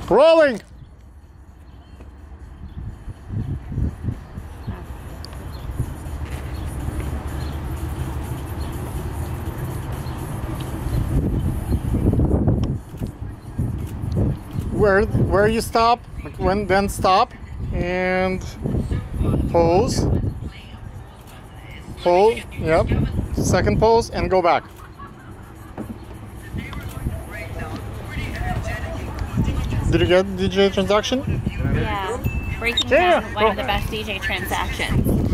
Rolling! Where you stop, then stop and pose. Hold, yep. Second pose and go back. Did you get DJ transaction? Yeah, breaking down one of the best DJ transactions.